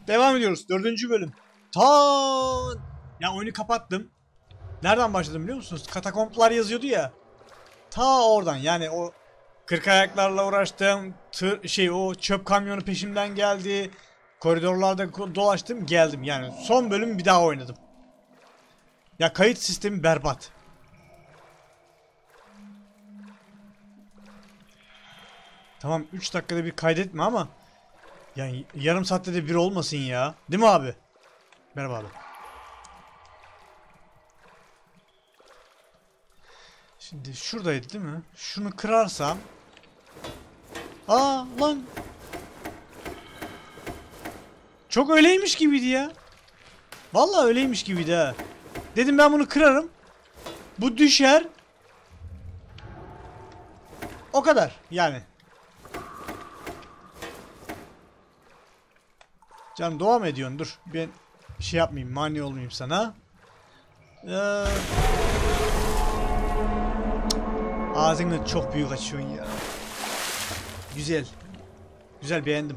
Devam ediyoruz. 4. bölüm. Ya oyunu kapattım. Nereden başladım biliyor musunuz? Katakomplar yazıyordu ya. Ta oradan yani o 40 ayaklarla uğraştım. O çöp kamyonu peşimden geldi. Koridorlarda dolaştım, geldim. Yani son bölüm bir daha oynadım. Ya kayıt sistemi berbat. Tamam 3 dakikada bir kaydetme ama yani yarım saatte de bir olmasın ya. Değil mi abi? Merhaba abi. Şimdi şuradaydı değil mi? Şunu kırarsam. Aa lan. Çok öyleymiş gibiydi ya. Vallahi öyleymiş gibiydi ha. Dedim ben bunu kırarım. Bu düşer. O kadar yani. Canım devam ediyorsun, dur. Ben şey yapmayayım, mani olmayayım sana. Ağzını çok büyük açıyorsun ya. Güzel. Güzel, beğendim.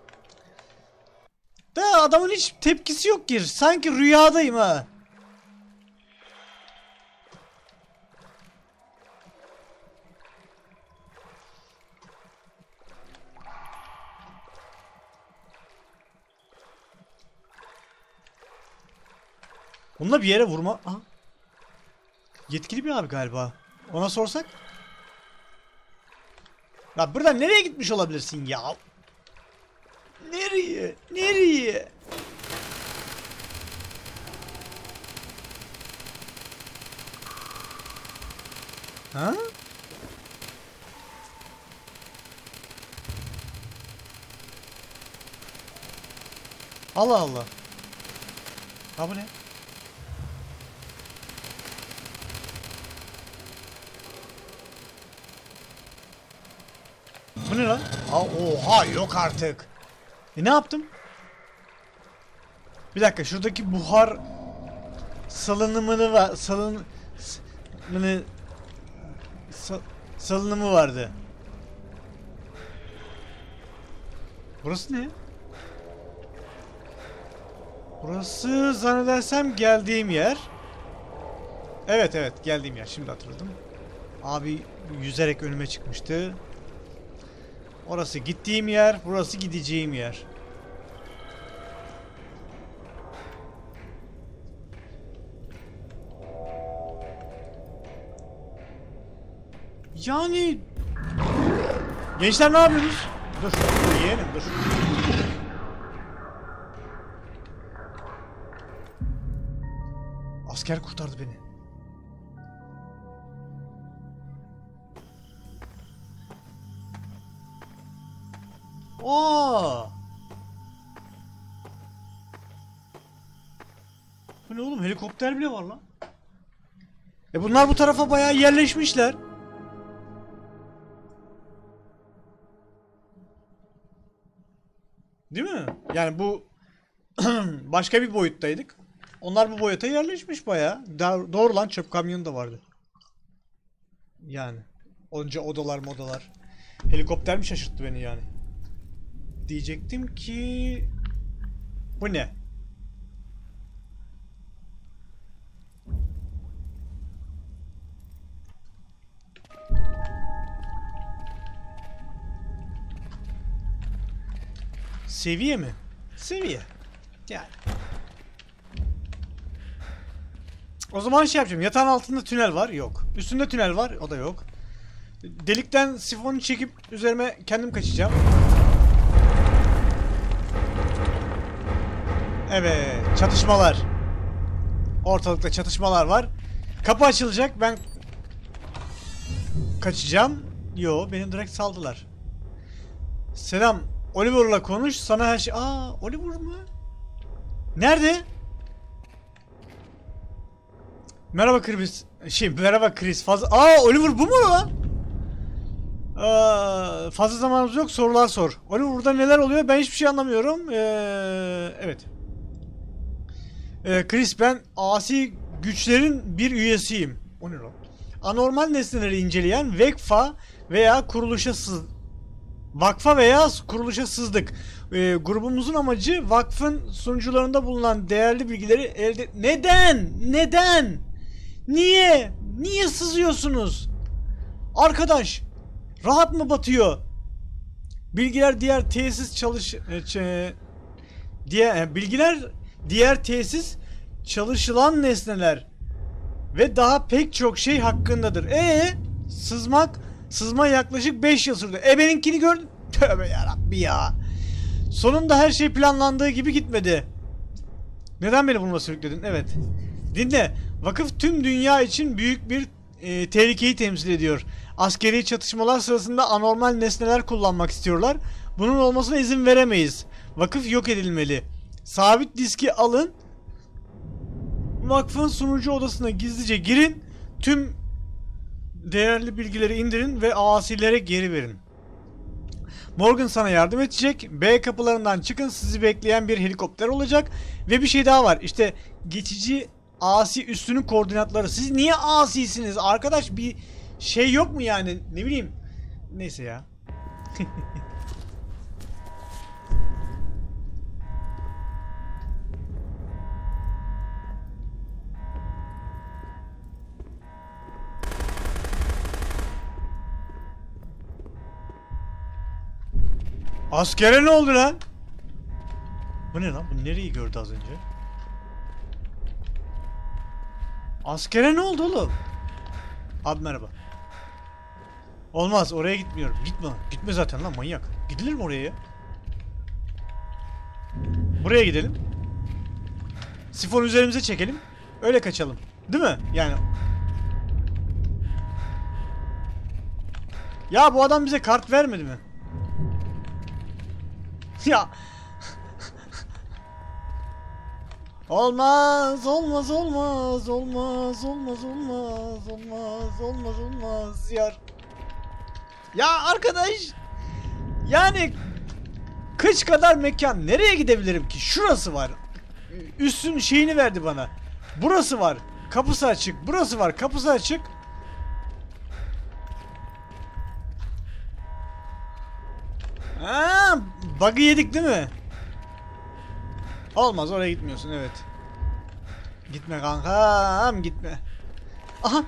Da adamın hiç tepkisi yok ki. Sanki rüyadayım ha. Bununla bir yere vurma. Aha. Yetkili bir abi galiba. Ona sorsak. Ya buradan nereye gitmiş olabilirsin ya? Nereye? Nereye? Ha? Allah Allah. Ha bu ne? Bu ne lan? Oha yok artık. Ne yaptım? Bir dakika, şuradaki buhar salınımını var. Salınımı vardı. Burası ne? Burası zannedersem geldiğim yer. Evet geldiğim yer, şimdi hatırladım. Abi yüzerek önüme çıkmıştı. Orası gittiğim yer, burası gideceğim yer. Yani gençler ne yapıyorsunuz? Dur yeğenim dur. Asker kurtardı beni. Aa! Bu ne oğlum? Helikopter bile var lan. Bunlar bu tarafa bayağı yerleşmişler. Değil mi? Yani bu başka bir boyuttaydık. Onlar bu boyuta yerleşmiş bayağı. Doğru lan, çöp kamyonu da vardı. Yani onca odalar modalar. Helikopter mi şaşırttı beni yani? Diyecektim ki bu ne? Seviye mi? Seviye. Yani. O zaman şey yapacağım. Yatağın altında tünel var. Yok. Üstünde tünel var. O da yok. Delikten sifonu çekip üzerime kendim kaçacağım. Evet. Çatışmalar. Ortalıkta çatışmalar var. Kapı açılacak. Ben kaçacağım. Yo, beni direkt saldılar. Selam. Oliver'la konuş. Sana her şey... Aa, Oliver mı? Nerede? Merhaba Chris. Merhaba Chris. Oliver bu mu lan? Fazla zamanımız yok. Sorular sor. Oliver, burada neler oluyor? Ben hiçbir şey anlamıyorum. Evet. Chris, ben asi güçlerin bir üyesiyim. O ne lan? Anormal nesneleri inceleyen vakfa veya kuruluşa sızdık. Grubumuzun amacı vakfın sunucularında bulunan değerli bilgileri elde... Neden? Neden? Niye? Niye sızıyorsunuz? Arkadaş, rahat mı batıyor? Bilgiler diğer tesis bilgiler diğer tesis çalışılan nesneler ve daha pek çok şey hakkındadır. Sızma yaklaşık 5 yıl sürdü. Benimkini gördün. Tövbe yarabbi ya. Sonunda her şey planlandığı gibi gitmedi. Neden beni bununla sürükledin? Evet. Dinle. Vakıf tüm dünya için büyük bir tehlikeyi temsil ediyor. Askeri çatışmalar sırasında anormal nesneler kullanmak istiyorlar. Bunun olmasına izin veremeyiz. Vakıf yok edilmeli. Sabit diski alın. Vakfın sunucu odasına gizlice girin. Tüm değerli bilgileri indirin ve asilere geri verin. Morgan sana yardım edecek. B kapılarından çıkın. Sizi bekleyen bir helikopter olacak. Ve bir şey daha var. İşte geçici asi üssünün koordinatları. Siz niye asisiniz? Arkadaş bir şey yok mu yani? Ne bileyim. Neyse ya. Askere ne oldu lan? Bu ne lan? Bu nereyi gördü az önce? Askere ne oldu oğlum? Abi merhaba. Olmaz, oraya gitmiyorum. Gitme. Gitme zaten lan, manyak. Gidilir mi oraya ya? Buraya gidelim. Sifon üzerimize çekelim. Öyle kaçalım. Değil mi? Yani. Ya bu adam bize kart vermedi mi? Ya. Olmaz, olmaz, olmaz, olmaz, olmaz, olmaz, olmaz, olmaz, olmaz, yar. Ya arkadaş, yani kıç kadar mekan nereye gidebilirim ki? Şurası var. Üstün şeyini verdi bana. Burası var. Kapısı açık. Burası var. Kapısı açık. Aa, bug'ı yedik değil mi? Olmaz, oraya gitmiyorsun, evet. Gitme kankam, gitme. Aha.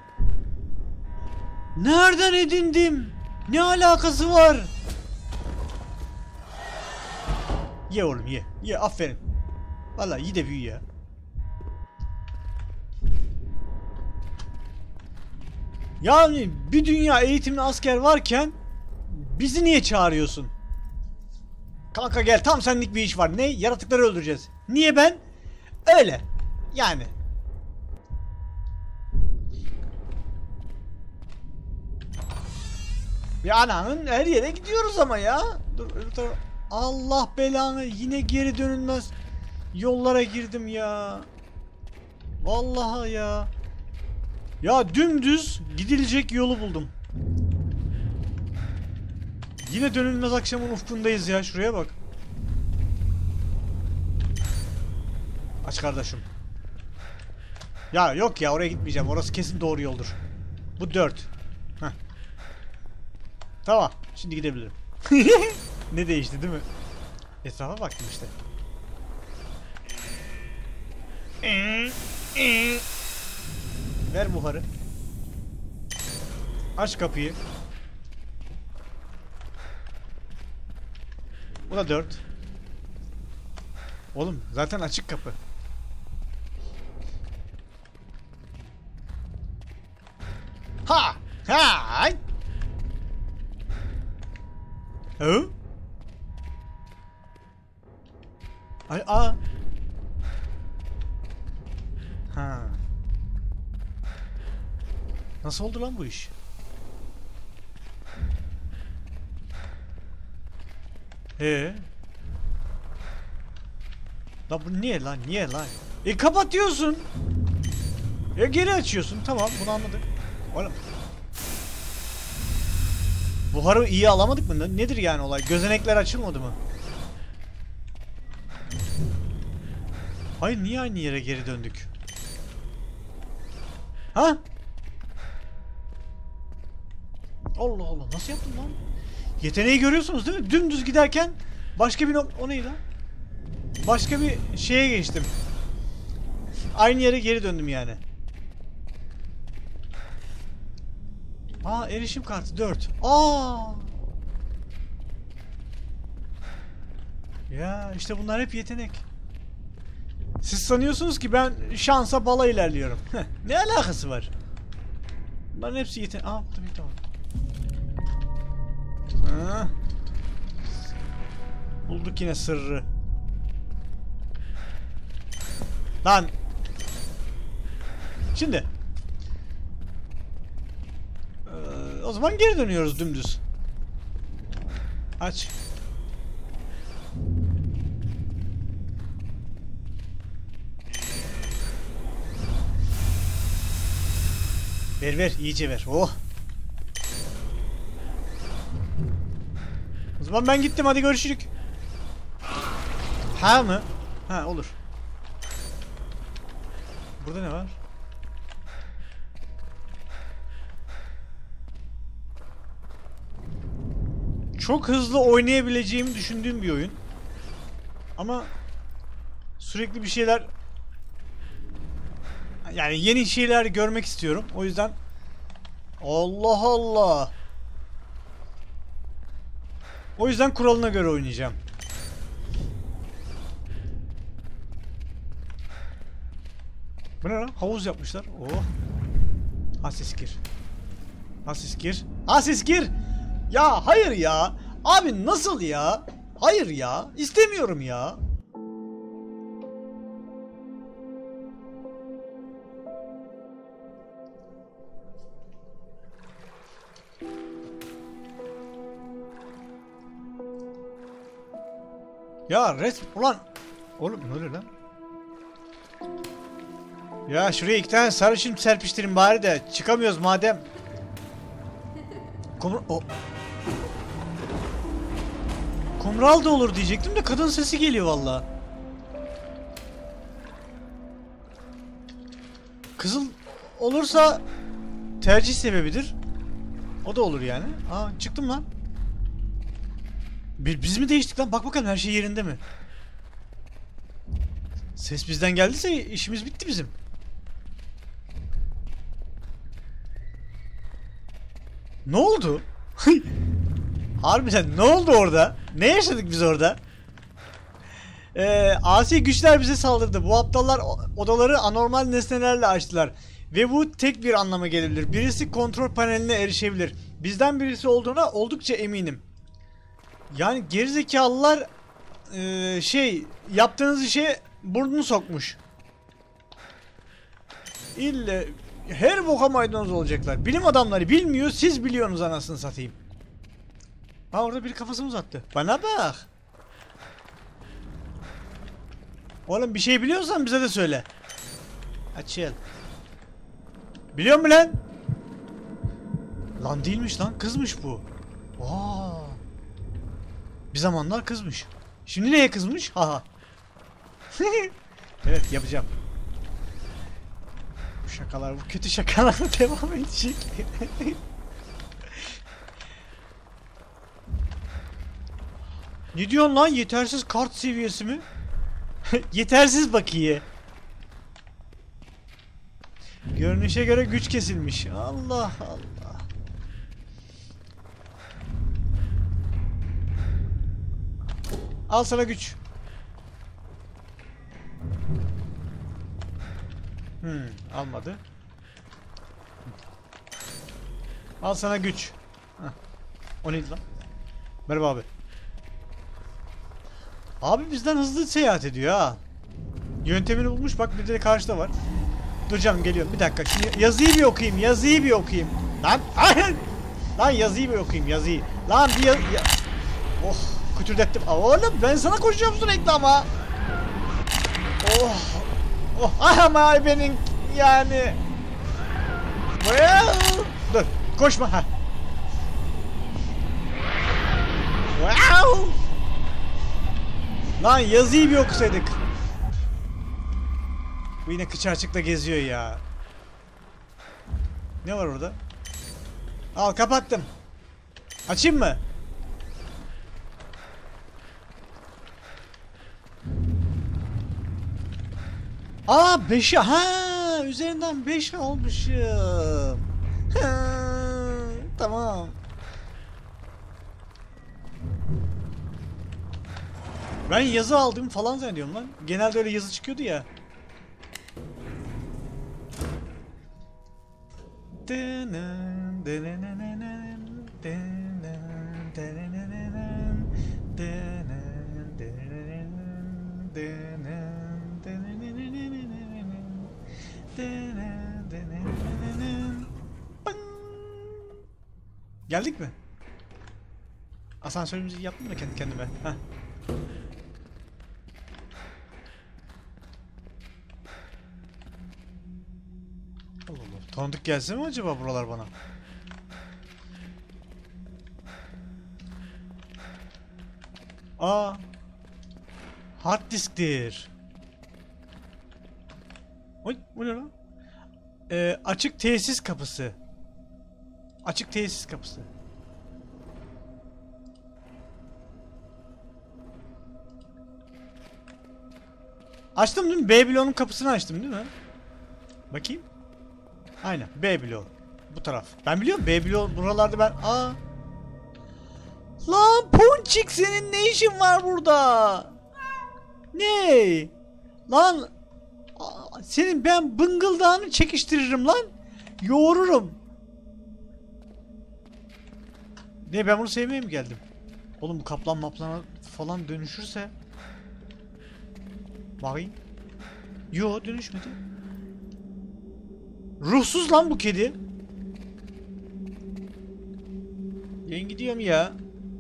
Nereden edindim? Ne alakası var? Ye oğlum ye. Ye, aferin. Vallahi iyi de büyü ya. Yani bir dünya eğitimli asker varken bizi niye çağırıyorsun? Kanka gel, tam senlik bir iş var. Ne? Yaratıkları öldüreceğiz. Niye ben? Öyle. Yani. Ya ananın her yere gidiyoruz ama ya. Dur öbür tarafa. Allah belanı, yine geri dönülmez yollara girdim ya. Vallahi ya. Ya dümdüz gidilecek yolu buldum. Yine dönülmez akşamın ufkundayız ya. Şuraya bak. Aç kardeşim. Ya yok ya, oraya gitmeyeceğim. Orası kesin doğru yoldur. Bu 4. Heh. Tamam. Şimdi gidebilirim. Ne değişti değil mi? Etrafa baktım işte. Ver buharı. Aç kapıyı. Bu da 4. Oğlum zaten açık kapı. Ha! Ha! Hı? Ay a. Ha. Nasıl oldu lan bu iş? La bu niye lan? Niye lan? Kapatıyorsun. Geri açıyorsun. Tamam, bunu anladık. Oğlum. Buharı iyi alamadık mı? Nedir yani olay? Gözenekler açılmadı mı? Hayır, niye aynı yere geri döndük? Ha? Allah Allah, nasıl yaptın lan? Yeteneği görüyorsunuz değil mi? Dümdüz giderken Başka bir o neydi lan? Başka bir şeye geçtim. Aynı yere geri döndüm yani. Aa, erişim kartı 4. Aa! Ya işte bunlar hep yetenek. Siz sanıyorsunuz ki ben şansa bala ilerliyorum. Ne alakası var? Bunların hepsi yetenek. Aa, tabii tamam. Ha. Bulduk yine sırrı. Lan. Şimdi. O zaman geri dönüyoruz dümdüz. Aç. Ver ver, iyice ver. Oh. O zaman ben gittim, hadi görüşürük. Ha mı? Ha, olur. Burada ne var? Çok hızlı oynayabileceğimi düşündüğüm bir oyun. Ama sürekli bir şeyler, yani yeni şeyler görmek istiyorum. O yüzden Allah Allah. O yüzden kuralına göre oynayacağım. Bu ne lan? Havuz yapmışlar. Oh. Asis gir. Asis gir. Asis gir. Ya hayır ya. Abi nasıl ya? Hayır ya. İstemiyorum ya. Ya ulan. Oğlum ne oluyor lan? Ya şuraya 2 tane sarışın serpiştirin bari de çıkamıyoruz madem. Kumral da olur diyecektim de kadın sesi geliyor valla. Kızıl olursa tercih sebebidir. O da olur yani. Aa, çıktım lan. Biz mi değiştik lan? Bak bakalım her şey yerinde mi? Ses bizden geldiyse işimiz bitti bizim. Ne oldu? Harbiden ne oldu orada? Ne yaşadık biz orada? Asi güçler bize saldırdı. Bu aptallar odaları anormal nesnelerle açtılar. Ve bu tek bir anlama gelebilir. Birisi kontrol paneline erişebilir. Bizden birisi olduğuna oldukça eminim. Yani gerizekalılar yaptığınız işe burnunu sokmuş. İlle her boka maydanoz olacaklar. Bilim adamları bilmiyor, siz biliyorsunuz anasını satayım. Ha, orada biri kafasını uzattı. Bana bak. Oğlum bir şey biliyorsan bize de söyle. Açıl. Biliyor musun lan? Lan değilmiş lan, kızmış bu. Aa. Bir zamanlar kızmış. Şimdi neye kızmış? Haha. Evet, yapacağım. Bu şakalar, bu kötü şakalar devam edecek. Ne diyorsun lan? Yetersiz kart seviyesi mi? Yetersiz bakiye. Görünüşe göre güç kesilmiş. Allah Allah. Al sana güç. Almadı. Al sana güç. Heh. O neydi lan? Merhaba abi. Abi bizden hızlı seyahat ediyor ha. Yöntemini bulmuş, bak bir de karşıda var. Dur canım, geliyorum bir dakika. Şimdi yazıyı bir okuyayım, yazıyı bir okuyayım. Lan hayır. Lan yazıyı bir okuyayım, yazıyı. Lan bir oh, kütürdettim. Oğlum ben sana koşuyorum sürekli ama. Oh. Oh ama benim yani. Well. Dur koşma ha. Wow. Lan yazıyı bir okusaydık. Bu yine kıçı açıkla geziyor ya. Ne var orada? Al, kapattım. Açayım mı? Aa 5'i ha üzerinden 5 almışım. Ha, tamam. Ben yazı aldım falan zannediyorum lan. Genelde öyle yazı çıkıyordu ya. Geldik mi? Asansörümüzü yaptım da kendi kendime. Heh. Allah Allah. Tanıdık gelse mi acaba buralar bana? Aa. Hard disktir. Oy, bu ne lan? Açık tesis kapısı. Açık tesis kapısı. Açtım değil mi? B bloğunun kapısını açtım değil mi? Bakayım. Aynen. B bloğu. Bu taraf. Ben biliyorum B bloğu buralarda ben. Aa. Lan Ponçik senin ne işin var burada? Ne? Lan senin ben bıngıldağını çekiştiririm lan. Yoğururum. Ne ben bunu sevmeye mi geldim? Oğlum bu kaplan maplana falan dönüşürse. Bakayım. Yo dönüşmedi. Ruhsuz lan bu kedi. Ben gidiyorum ya.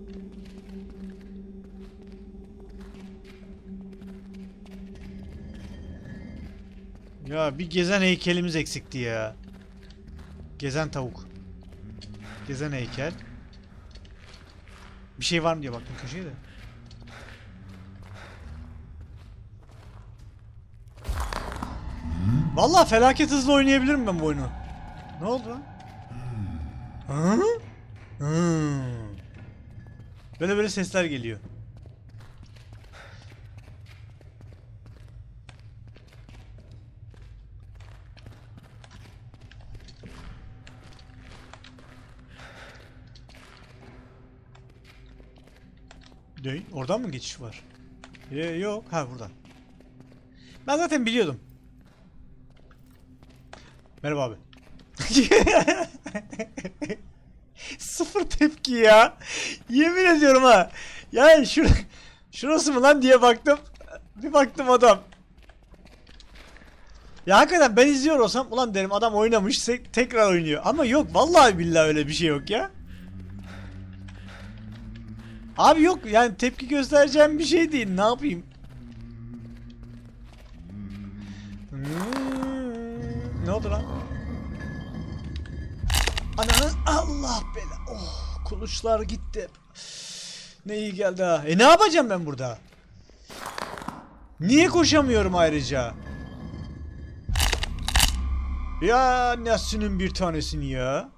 Ya bir gezen heykelimiz eksikti ya. Gezen tavuk. Gezen heykel. Bir şey var mı diye baktım köşeye de. Vallahi felaket hızlı oynayabilirim ben bu oyunu. Ne oldu lan? Hı? Hı. Böyle böyle sesler geliyor. Değil. Oradan mı geçiş var? Yok. Ha buradan. Ben zaten biliyordum. Merhaba abi. Sıfır tepki ya. Yemin ediyorum ha. Yani şurası mı lan diye baktım. Bir baktım adam. Ya hakikaten ben izliyor olsam ulan derim adam oynamış tekrar oynuyor. Ama yok vallahi billahi öyle bir şey yok ya. Abi yok yani tepki göstereceğim bir şey değil. Ne yapayım? Ne oldu lan? Ananı Allah bela. Oh kuluçlar gitti. Ne iyi geldi ha. Ne yapacağım ben burada? Niye koşamıyorum ayrıca? Ya Nesrin'in bir tanesini ya.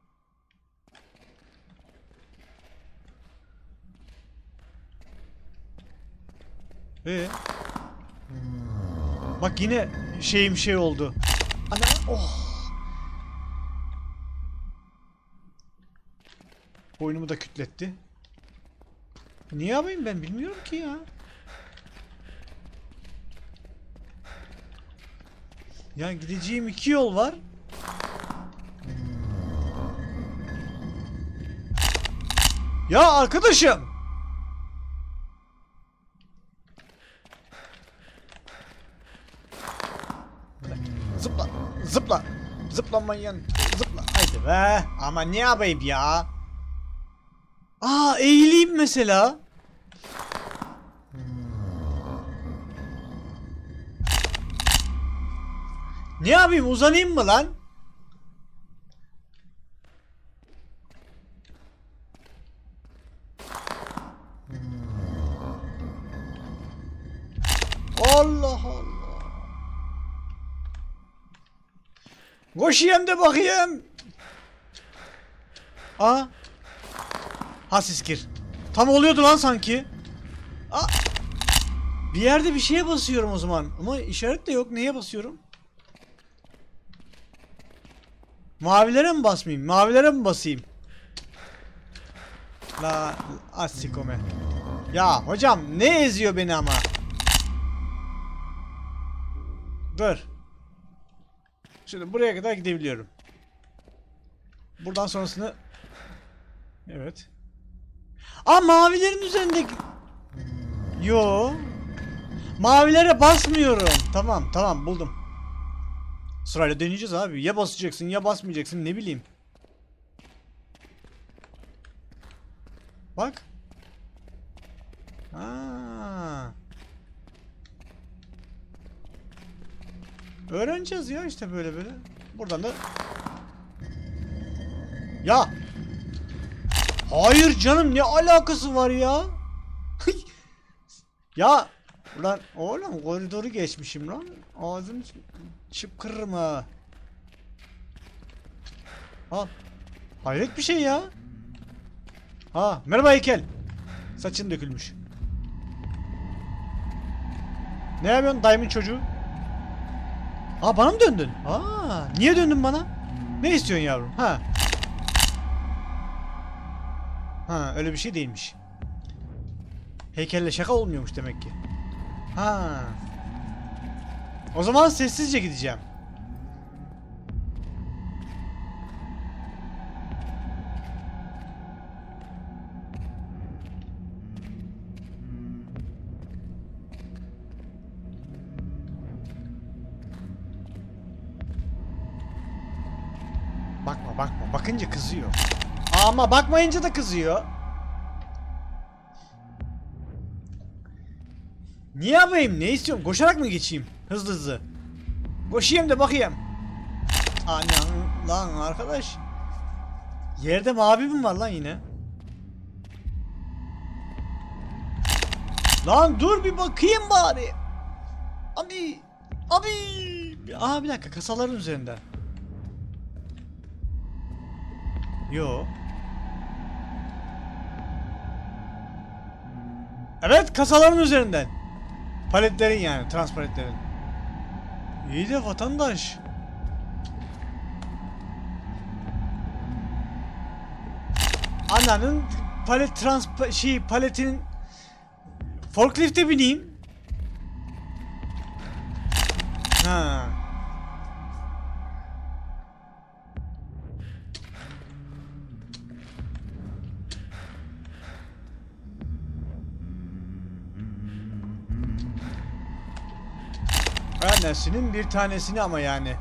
Bak yine şey oldu. Ana oh. Boynumu da kütletti. Niye yapayım ben bilmiyorum ki ya. Yani gideceğim 2 yol var. Ya arkadaşım. Zıpla, zıpla, zıplamayın, zıpla. Haydi be. Ama ne yapayım ya? Aa eğileyim mesela. Ne yapayım uzanayım mı lan? Allah Allah. Koşayım da bakayım. Aa. Ha siz gir. Tam oluyordu lan sanki. Aa. Bir yerde bir şeye basıyorum o zaman. Ama işaret de yok. Neye basıyorum? Mavilere mi basmayayım? Mavilere mi basayım? La asikome. Ya hocam ne eziyor beni ama? Dur. Şimdi buraya kadar gidebiliyorum. Buradan sonrasını... Evet. Aa, mavilerin üzerindeki... Yo. Mavilere basmıyorum. Tamam buldum. Sırayla deneyeceğiz abi. Ya basacaksın ya basmayacaksın, ne bileyim. Bak. Aa. Öğreneceğiz ya işte böyle. Buradan da... Ya. Hayır canım, ne alakası var ya? Ya. Ulan oğlum, koridoru geçmişim lan. Ağzım çıpkırırım ha. Al. Hayret bir şey ya. Ha, merhaba heykel. Saçın dökülmüş. Ne yapıyorsun dayımın çocuğu? Aa, bana mı döndün? Aa, niye döndün bana? Ne istiyorsun yavrum? Ha, öyle bir şey değilmiş. Heykelle şaka olmuyormuş demek ki. Ha. O zaman sessizce gideceğim. Bakma. Bakınca kızıyor. Ama bakmayınca da kızıyor. Niye yapayım? Ne istiyorum? Koşarak mı geçeyim? Hızlı. Koşayım da bakayım. Anam lan arkadaş. Yerde mavi mi var lan yine? Lan dur bir bakayım bari. Abi. Aa, bir dakika, kasaların üzerinden. Yo. Evet, kasaların üzerinden. Paletlerin yani, transpaletlerin. İyi de vatandaş. Ananın palet paletinin forklifte bineyim. Ha. Annesinin bir tanesini ama yani.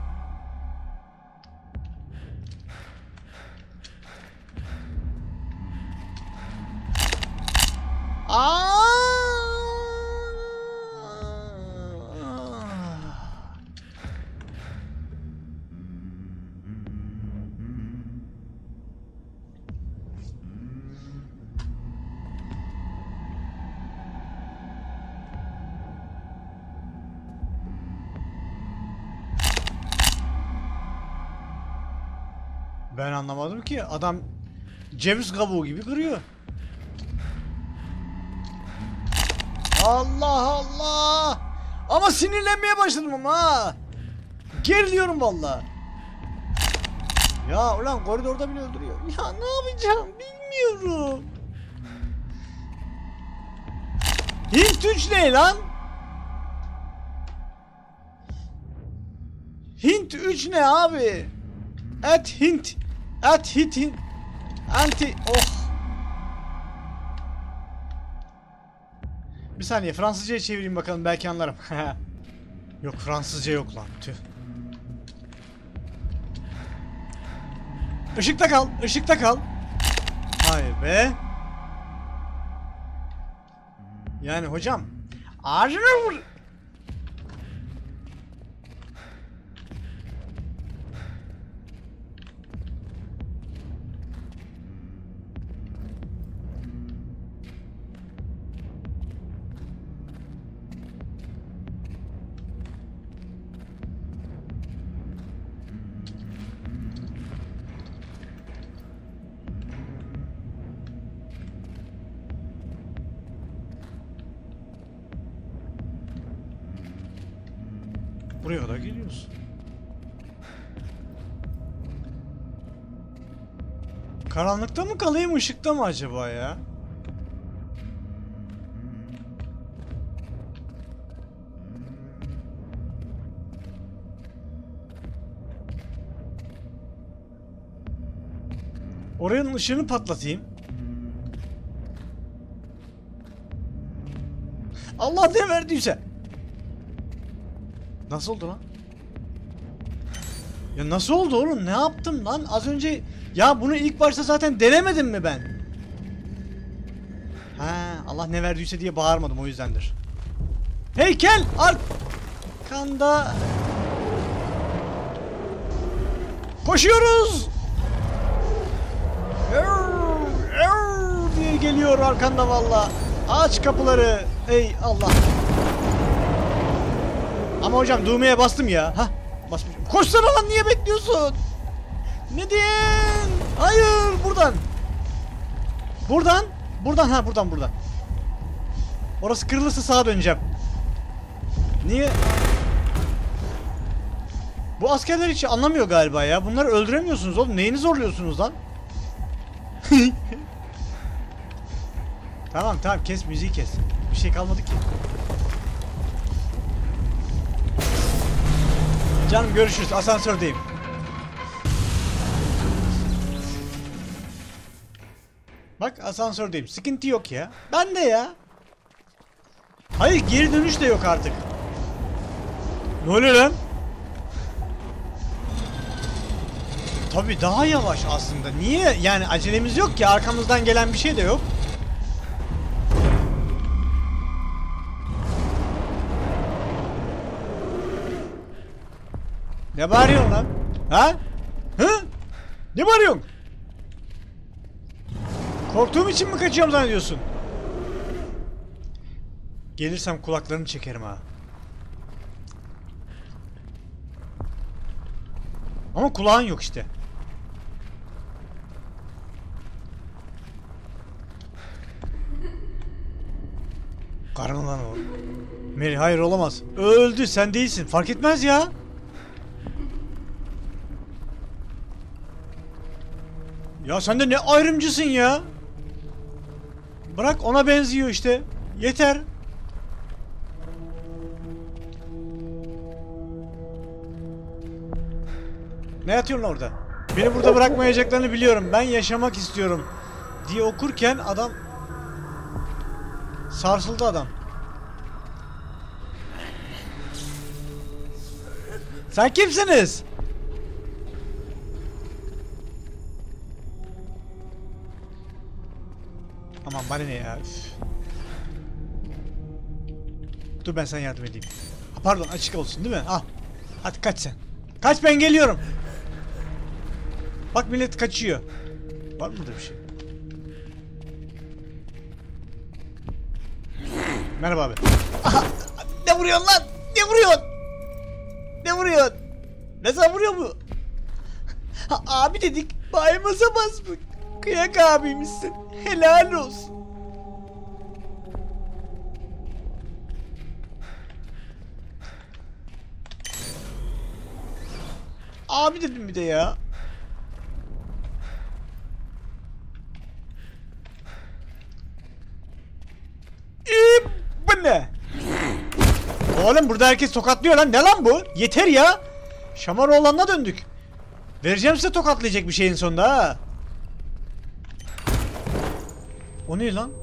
Ben anlamadım ki, adam ceviz kabuğu gibi kırıyor. Allah. Ama sinirlenmeye başladım ama ha. Geriliyorum vallahi. Ya ulan, koridorda bile öldürüyor. Ya ne yapacağım bilmiyorum. Hint 3 ne lan? Hint 3 ne abi? Hint. Anti. Oh. Bir saniye, Fransızca'ya çevireyim bakalım, belki anlarım. Yok, Fransızca yok lan. Tüh. Işıkta kal. Hayır be. Yani hocam. Ağzına vur. Buraya kadar geliyoruz. Karanlıkta mı kalayım, ışıkta mı acaba ya? Oranın ışığını patlatayım. Allah ne verdiyse. Nasıl oldu lan? Ya nasıl oldu oğlum? Ne yaptım lan? Az önce... Ya bunu ilk başta zaten denemedim mi ben? Ha, Allah ne verdiyse diye bağırmadım, o yüzdendir. Heykel! Arkanda... Koşuyoruz! Diye geliyor arkanda valla. Aç kapıları. Ey Allah. Ama hocam düğmeye bastım ya. Hah, basmışım. Koşsana lan, niye bekliyorsun? Ne diyen? Hayır, buradan. Buradan. Buradan, ha buradan. Orası kırılırsa sağa döneceğim. Niye? Bu askerler hiç anlamıyor galiba ya. Bunları öldüremiyorsunuz oğlum. Neyini zorluyorsunuz lan? Tamam kes, müziği kes. Bir şey kalmadı ki. Canım görüşürüz, asansördeyim. Bak asansördeyim, sıkıntı yok ya. Ben de ya. Hayır, geri dönüş de yok artık. Ne oluyor lan? Tabii daha yavaş aslında. Niye? Yani acelemiz yok ki, arkamızdan gelen bir şey de yok. Ne bağırıyorsun lan? Ha? Hı? Ne bağırıyorsun? Korktuğum için mi kaçıyorum zannediyorsun? Gelirsem kulaklarını çekerim ha. Ama kulağın yok işte. Karın lan o. Mary, hayır olamaz. Öldü, sen değilsin. Fark etmez ya. Ya sen de ne ayrımcısın ya. Bırak, ona benziyor işte. Yeter. Ne yatıyorsun orada? Beni burada bırakmayacaklarını biliyorum. Ben yaşamak istiyorum diye okurken adam sarsıldı adam. Sen kimsiniz? Aman bana ne ya. Üf. Dur ben sana yardım edeyim. Ha, pardon, açık olsun değil mi? Al. Hadi kaç sen. Kaç, ben geliyorum. Bak millet kaçıyor. Var mıdır bir şey? Merhaba abi. Aha, ne vuruyorsun lan? Ne vuruyorsun? Ne vuruyorsun? Ne zaman vuruyor bu? Ha, abi dedik. Bayımıza basmış. Kıyak abimizsin. Helal olsun. Abi dedim bir de ya. Bu ne? Oğlum burada herkes tokatlıyor lan. Ne lan bu? Yeter ya. Şamaroğlan'la döndük. Vereceğim size tokatlayacak bir şeyin sonunda ha. O ne lan?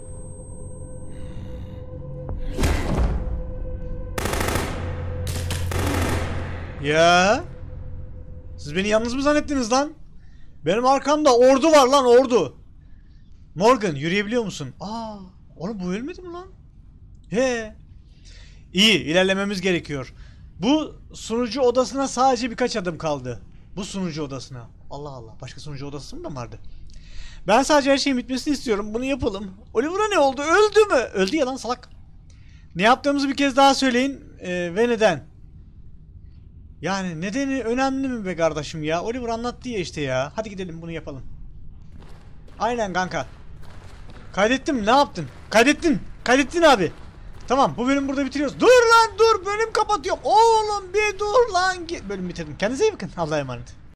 Ya. Siz beni yalnız mı zannettiniz lan? Benim arkamda ordu var lan, ordu. Morgan, yürüyebiliyor musun? Aa, oğlum bu ölmedi mi lan? He. İyi, ilerlememiz gerekiyor. Bu sunucu odasına sadece birkaç adım kaldı. Bu sunucu odasına. Allah Allah. Başka sunucu odası mı da vardı? Ben sadece her şeyin bitmesini istiyorum. Bunu yapalım. Oliver'a ne oldu? Öldü mü? Öldü ya lan salak. Ne yaptığımızı bir kez daha söyleyin. Ve neden? Yani nedeni önemli mi be kardeşim ya? Oliver anlattı ya işte ya. Hadi gidelim bunu yapalım. Aynen kanka. Kaydettim, ne yaptın? Kaydettin. Kaydettin abi. Tamam, bu bölümü burada bitiriyoruz. Dur lan dur, bölüm kapatıyorum. Oğlum bir dur hangi bölüm bitirdim. Kendinize iyi bakın. Allah'a emanet.